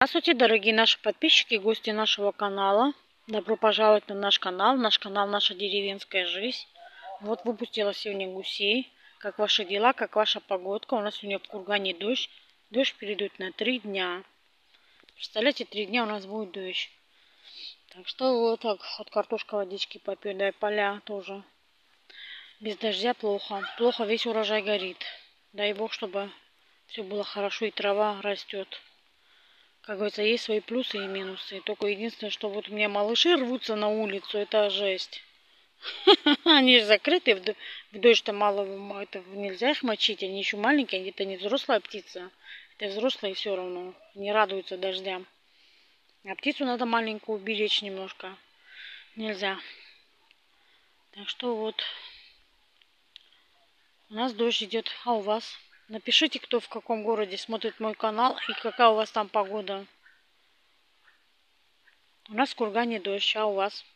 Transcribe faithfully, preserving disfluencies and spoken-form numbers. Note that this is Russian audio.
Здравствуйте, дорогие наши подписчики и гости нашего канала. Добро пожаловать на наш канал. Наш канал «Наша деревенская жизнь». Вот выпустила сегодня гусей. Как ваши дела, как ваша погодка? У нас сегодня в Кургане дождь. Дождь перейдет на три дня. Представляете, три дня у нас будет дождь. Так что вот так, вот картошка водички попьет, да и поля тоже. Без дождя плохо. Плохо, весь урожай горит. Дай бог, чтобы все было хорошо и трава растет. Как говорится, есть свои плюсы и минусы. Только единственное, что вот у меня малыши рвутся на улицу, это жесть. Они же закрыты, в дождь-то мало, это нельзя их мочить, они еще маленькие, где-то не взрослая птица. Это взрослые все равно, не радуются дождям. А птицу надо маленькую уберечь немножко. Нельзя. Так что вот, у нас дождь идет, а у вас? Напишите, кто в каком городе смотрит мой канал и какая у вас там погода. У нас в Кургане дождь, а у вас?